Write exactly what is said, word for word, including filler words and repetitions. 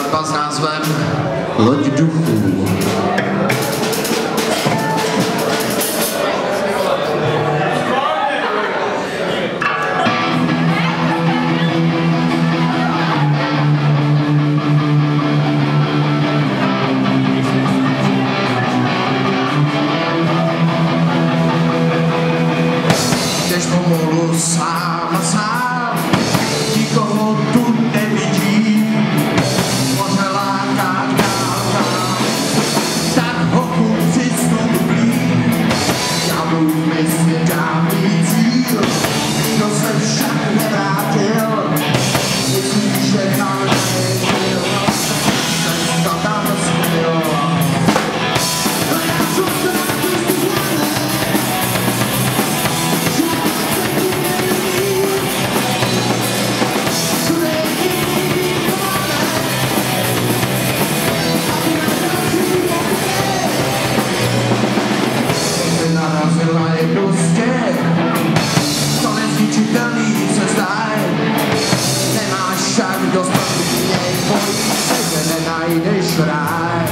skladba s názvem Loď duchů. Jdeš pomalu sám a sám, nikoho tu nevidí, moře láká dál dál, tak hochu přistup blíž, já budu myslit dávný cíl, nikdo se však nevrátil, myslíš, že tam nebyl, cesta tam směl. Narazila jednou z těch, to nezničitelný se zdá. Nemáš však dost, aby mě bojíš se, že nenajdeš ráj.